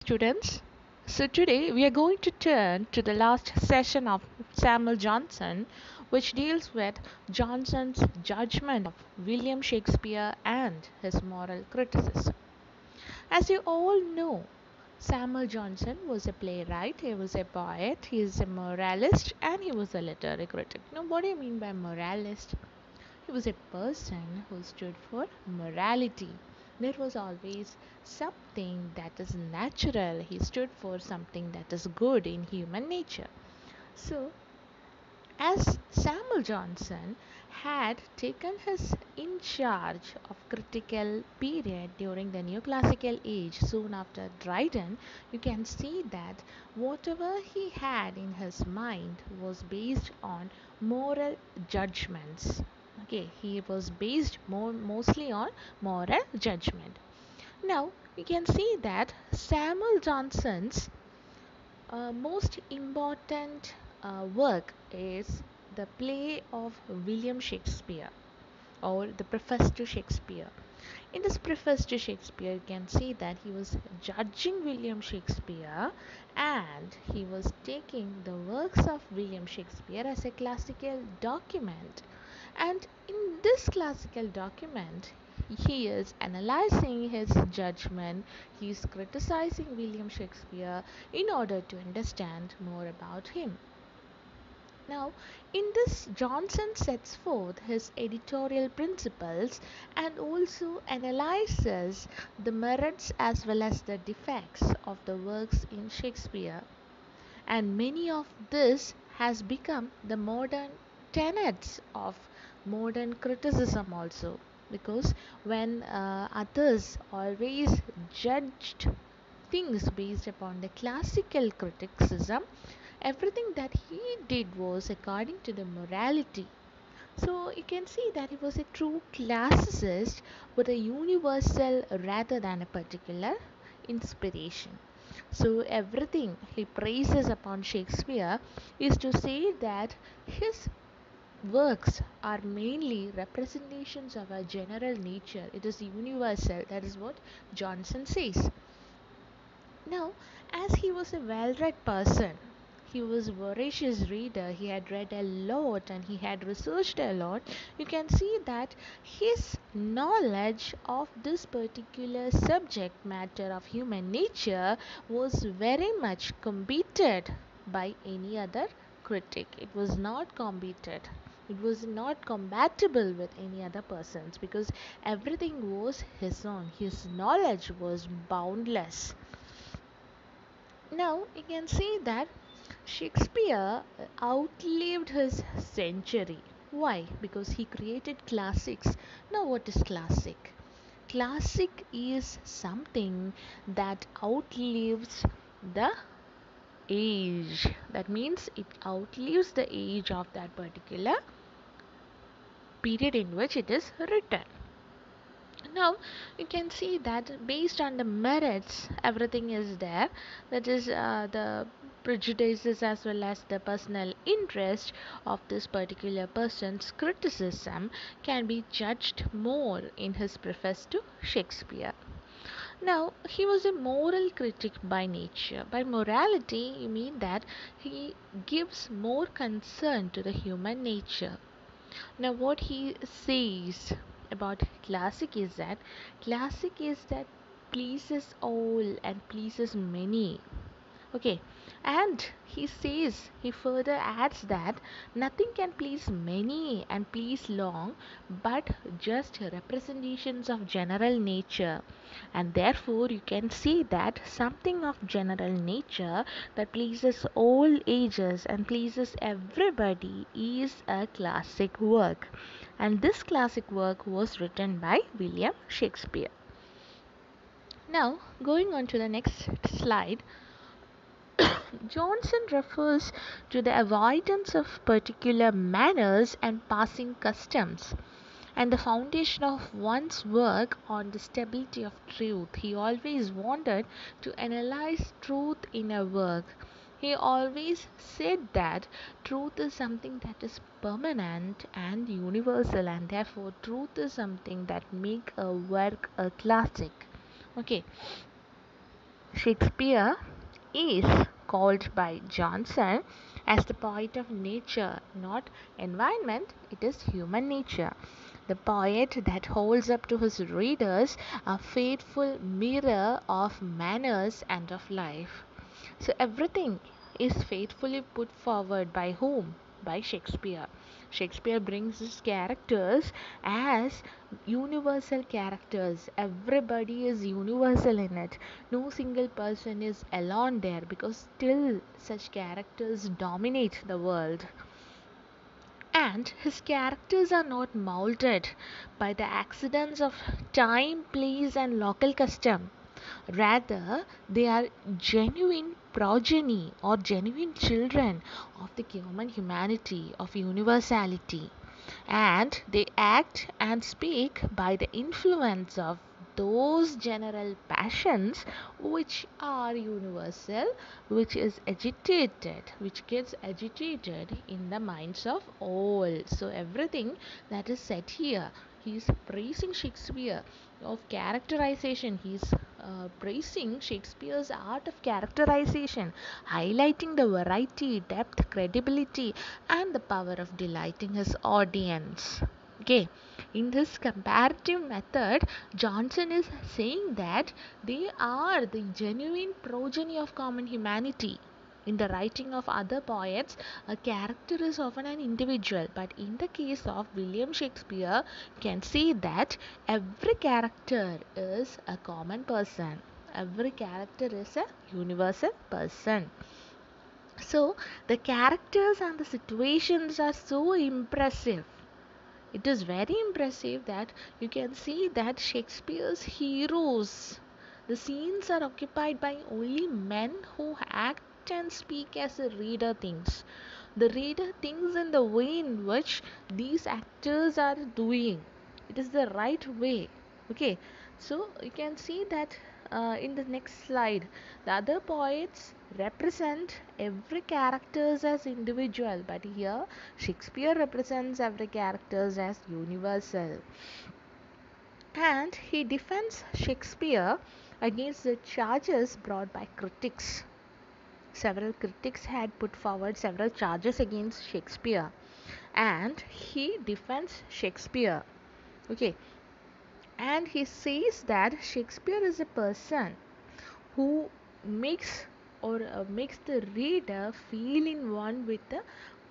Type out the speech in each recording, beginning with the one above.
students. So today we are going to turn to the last session of Samuel Johnson, which deals with Johnson's judgment of William Shakespeare and his moral criticism. As you all know, Samuel Johnson was a playwright, he was a poet, he is a moralist, and he was a literary critic. Now, what do you mean by moralist? He was a person who stood for morality. There was always something that is natural. He stood for something that is good in human nature. So, as Samuel Johnson had taken his in charge of critical period during the neoclassical age soon after Dryden, you can see that whatever he had in his mind was based on moral judgments. Okay, he was based mostly on moral judgment. Now you can see that Samuel Johnson's most important work is the play of William Shakespeare or the Preface to Shakespeare. In this Preface to Shakespeare, you can see that he was judging William Shakespeare and he was taking the works of William Shakespeare as a classical document. And in this classical document, he is analyzing his judgment, he is criticizing William Shakespeare in order to understand more about him. Now, in this, Johnson sets forth his editorial principles and also analyzes the merits as well as the defects of the works in Shakespeare. And many of this has become the modern tenets of modern criticism also, because when others always judged things based upon the classical criticism, everything that he did was according to the morality. So you can see that he was a true classicist with a universal rather than a particular inspiration. So everything he praises upon Shakespeare is to say that his works are mainly representations of a general nature. It is universal. That is what Johnson says. Now, as he was a well-read person, he was a voracious reader, he had read a lot and he had researched a lot, you can see that his knowledge of this particular subject matter of human nature was very much competed by any other critic. It was not competed. It was not compatible with any other person's because everything was his own. His knowledge was boundless. Now you can see that Shakespeare outlived his century. Why? Because he created classics. Now, what is classic? Classic is something that outlives the age. That means it outlives the age of that particular period in which it is written. Now you can see that based on the merits everything is there, that is the prejudices as well as the personal interest of this particular person's criticism can be judged more in his preface to Shakespeare. Now he was a moral critic by nature. By morality you mean that he gives more concern to the human nature. Now, what he says about classic is that pleases all and pleases many. Okay, and he further adds that nothing can please many and please long, but just representations of general nature. And therefore, you can see that something of general nature that pleases all ages and pleases everybody is a classic work. And this classic work was written by William Shakespeare. Now, going on to the next slide, Johnson refers to the avoidance of particular manners and passing customs and the foundation of one's work on the stability of truth. He always wanted to analyze truth in a work. He always said that truth is something that is permanent and universal, and therefore truth is something that make a work a classic. Okay, Shakespeare is called by Johnson as the poet of nature, not environment, it is human nature. The poet that holds up to his readers a faithful mirror of manners and of life. So everything is faithfully put forward by whom? By Shakespeare. Shakespeare brings his characters as universal characters. Everybody is universal in it. No single person is alone there because still such characters dominate the world. And his characters are not molded by the accidents of time, place, and local custom. Rather, they are genuine progeny or genuine children of the human humanity, of universality. And they act and speak by the influence of those general passions which are universal, which is agitated, which gets agitated in the minds of all. So everything that is said here, he is praising Shakespeare of characterization. He is praising Shakespeare's art of characterization, highlighting the variety, depth, credibility, and the power of delighting his audience. Okay, in this comparative method, Johnson is saying that they are the genuine progeny of common humanity. In the writing of other poets, a character is often an individual, but in the case of William Shakespeare, you can see that every character is a common person. Every character is a universal person. So, the characters and the situations are so impressive. It is very impressive that you can see that Shakespeare's heroes, the scenes are occupied by only men who act and speak as the reader thinks. The reader thinks in the way in which these actors are doing. It is the right way. Okay, so you can see that in the next slide, the other poets represent every characters as individual, but here Shakespeare represents every characters as universal. And he defends Shakespeare against the charges brought by critics. Several critics had put forward several charges against Shakespeare, and he defends Shakespeare. Okay, and he says that Shakespeare is a person who makes makes the reader feel in one with the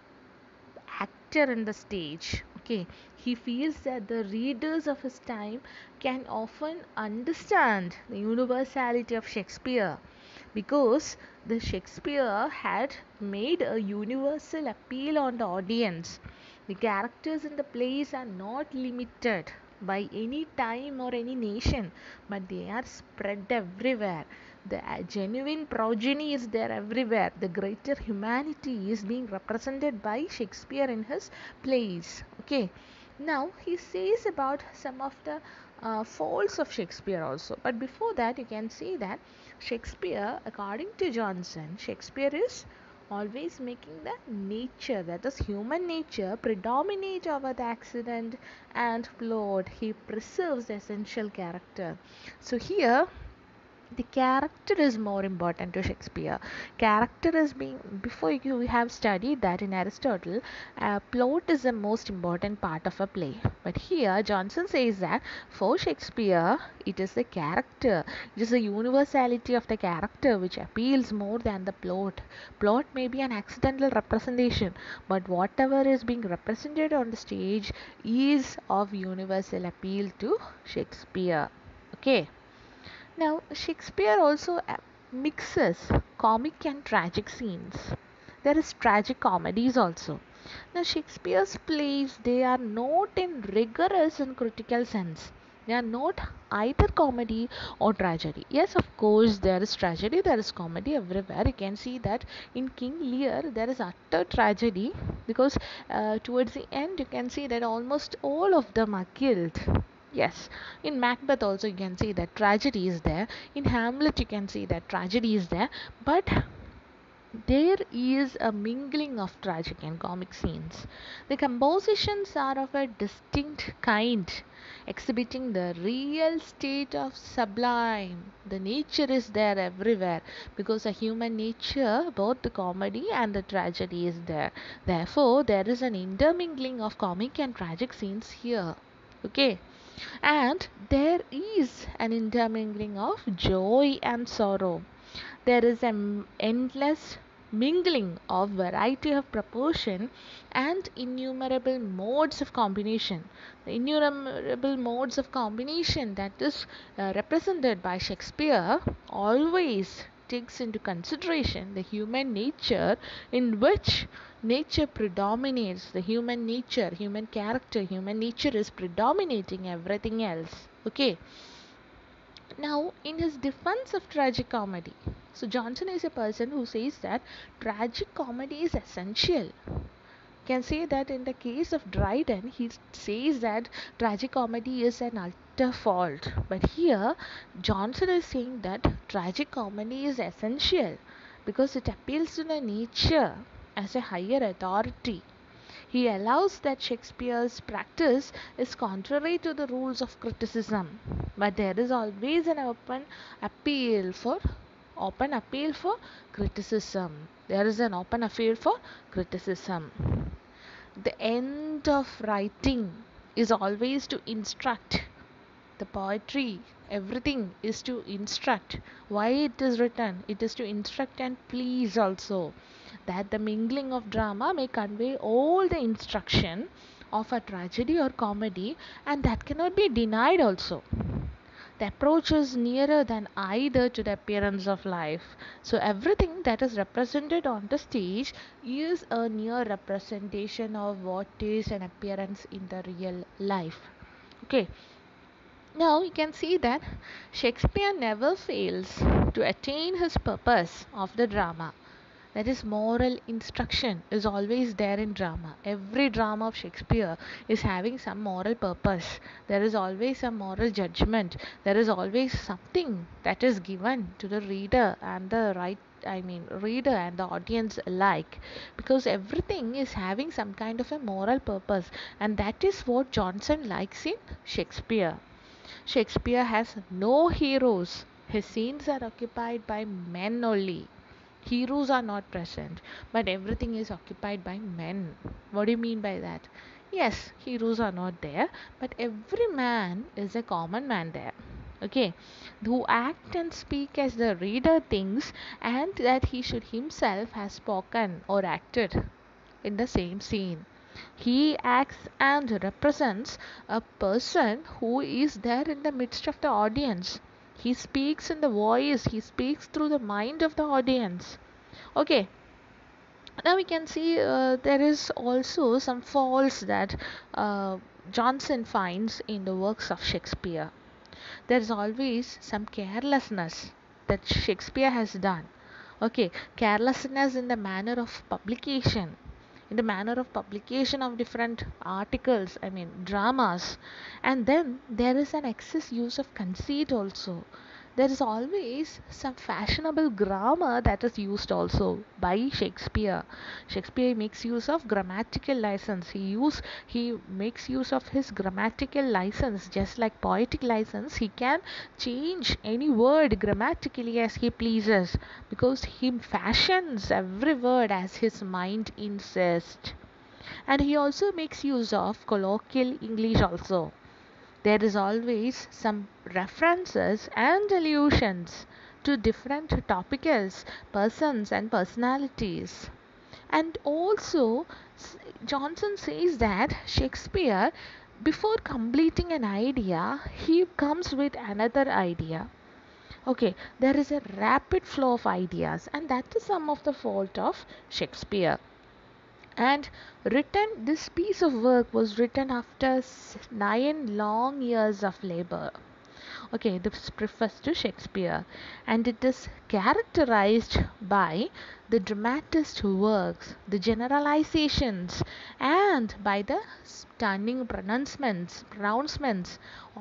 actor in the stage. Okay, he feels that the readers of his time can often understand the universality of Shakespeare because the Shakespeare had made a universal appeal on the audience. The characters in the plays are not limited by any time or any nation, but they are spread everywhere. The genuine progeny is there everywhere. The greater humanity is being represented by Shakespeare in his plays. Okay, now he says about some of the faults of Shakespeare also. But before that, you can see that Shakespeare, according to Johnson, Shakespeare is always making the nature, that is human nature, predominate over the accident and plot. He preserves the essential character. So here the character is more important to Shakespeare. Character is being, before you have studied that in Aristotle, plot is the most important part of a play. But here Johnson says that for Shakespeare, it is the character, it is the universality of the character which appeals more than the plot. Plot may be an accidental representation, but whatever is being represented on the stage is of universal appeal to Shakespeare. Okay. Now, Shakespeare also mixes comic and tragic scenes. There is tragic comedies also. Now, Shakespeare's plays, they are not in rigorous and critical sense. They are not either comedy or tragedy. Yes, of course, there is tragedy, there is comedy everywhere. You can see that in King Lear, there is utter tragedy because towards the end, you can see that almost all of them are killed. Yes, in Macbeth also you can see that tragedy is there. In Hamlet you can see that tragedy is there. But there is a mingling of tragic and comic scenes. The compositions are of a distinct kind, exhibiting the real state of sublime. The nature is there everywhere because a human nature, both the comedy and the tragedy, is there. Therefore, there is an intermingling of comic and tragic scenes here. Okay, and there is an intermingling of joy and sorrow. There is an endless mingling of variety of proportion and innumerable modes of combination. The innumerable modes of combination that is represented by Shakespeare always takes into consideration the human nature, in which nature predominates. The human nature, human character, human nature is predominating everything else. Okay, now, in his defense of tragic comedy, so Johnson is a person who says that tragic comedy is essential. Can say that in the case of Dryden, he says that tragic comedy is an utter fault. But here, Johnson is saying that tragic comedy is essential because it appeals to the nature as a higher authority. He allows that Shakespeare's practice is contrary to the rules of criticism, but there is always an open appeal for criticism. There is an open appeal for criticism. The end of writing is always to instruct. The poetry, everything is to instruct. Why it is written? It is to instruct and please also, that the mingling of drama may convey all the instruction of a tragedy or comedy, and that cannot be denied also. The approach is nearer than either to the appearance of life. So everything that is represented on the stage is a near representation of what is an appearance in the real life. Okay, now you can see that Shakespeare never fails to attain his purpose of the drama. That is, moral instruction is always there in drama. Every drama of Shakespeare is having some moral purpose. There is always a moral judgment. There is always something that is given to the reader and the reader and the audience alike, because everything is having some kind of a moral purpose, and that is what Johnson likes in Shakespeare. Shakespeare has no heroes. His scenes are occupied by men only. Heroes are not present, but everything is occupied by men. What do you mean by that? Yes, heroes are not there, but every man is a common man there. Okay, who act and speak as the reader thinks, and that he should himself have spoken or acted in the same scene. He acts and represents a person who is there in the midst of the audience. He speaks in the voice, he speaks through the mind of the audience. Okay, now we can see there is also some faults that Johnson finds in the works of Shakespeare. There is always some carelessness that Shakespeare has done. Okay, carelessness in the manner of publication, in the manner of publication of different articles, dramas. And then there is an excess use of conceit also. There is always some fashionable grammar that is used also by Shakespeare. Shakespeare makes use of grammatical license. He makes use of his grammatical license, just like poetic license. He can change any word grammatically as he pleases, because he fashions every word as his mind insists. And he also makes use of colloquial English also. There is always some references and allusions to different topicals, persons, and personalities. And also, Johnson says that Shakespeare, before completing an idea, he comes with another idea. Okay, there is a rapid flow of ideas, and that is some of the fault of Shakespeare. And this piece of work was written after 9 long years of labor. Okay, this refers to Shakespeare, and it is characterized by the dramatist works, the generalizations, and by the stunning pronouncements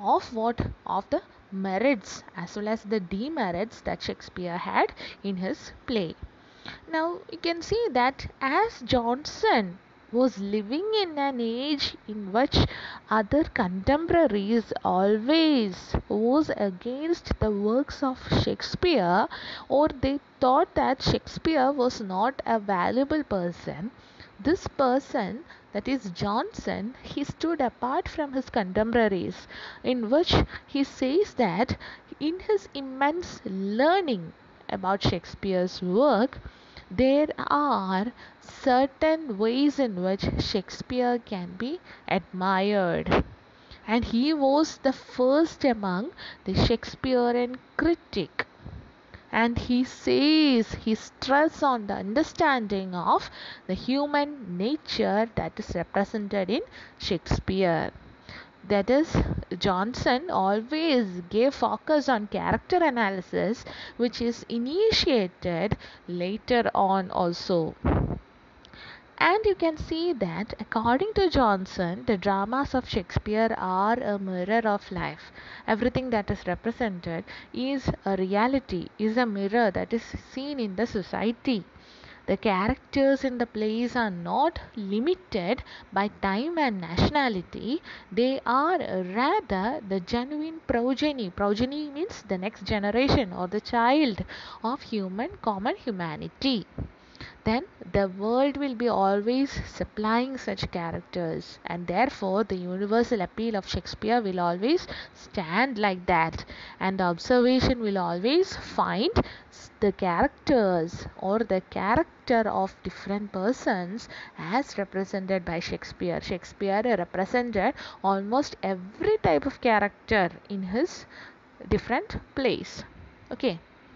of the merits as well as the demerits that Shakespeare had in his play. Now you can see that as Johnson was living in an age in which other contemporaries always was against the works of Shakespeare, or they thought that Shakespeare was not a valuable person. This person, that is Johnson, he stood apart from his contemporaries, in which he says that in his immense learning about Shakespeare's work, there are certain ways in which Shakespeare can be admired. And he was the first among the Shakespearean critic. And he says he stress on the understanding of the human nature that is represented in Shakespeare. That is, Johnson always gave focus on character analysis, which is initiated later on also. And you can see that according to Johnson, the dramas of Shakespeare are a mirror of life. Everything that is represented is a reality, is a mirror that is seen in the society. The characters in the plays are not limited by time and nationality. They are rather the genuine progeny. Progeny means the next generation or the child of common humanity. Then the world will be always supplying such characters, and therefore the universal appeal of Shakespeare will always stand like that, and the observation will always find the characters or the character of different persons as represented by Shakespeare. Shakespeare represented almost every type of character in his different plays. Okay.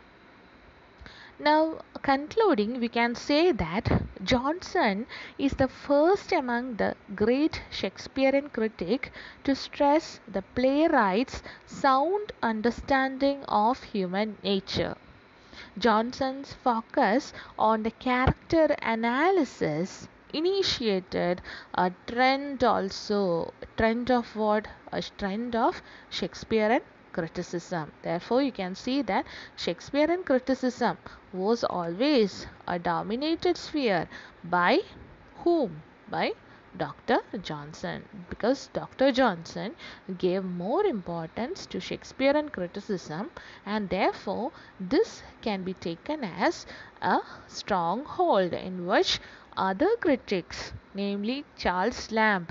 Now, concluding, we can say that Johnson is the first among the great Shakespearean critic to stress the playwright's sound understanding of human nature. Johnson's focus on the character analysis initiated a trend also. Trend of what? A trend of Shakespearean criticism. Therefore, you can see that Shakespearean criticism was always a dominated sphere by whom? By Dr. Johnson, because Dr. Johnson gave more importance to Shakespearean criticism, and therefore this can be taken as a stronghold in which other critics, namely Charles Lamb,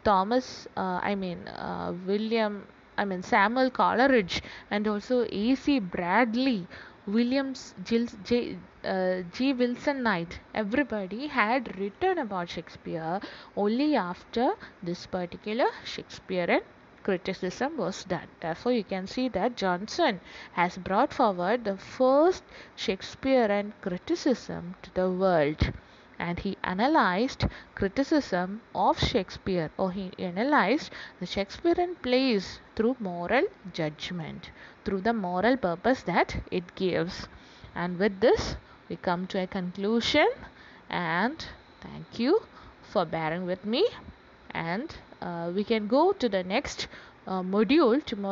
William, Samuel Coleridge, and also A.C. Bradley, Williams, G. Wilson Knight, everybody had written about Shakespeare only after this particular Shakespearean criticism was done. Therefore, you can see that Johnson has brought forward the first Shakespearean criticism to the world, and he analyzed criticism of Shakespeare, or he analyzed the Shakespearean plays through moral judgment, through the moral purpose that it gives. And with this, we come to a conclusion, and thank you for bearing with me, and we can go to the next module tomorrow.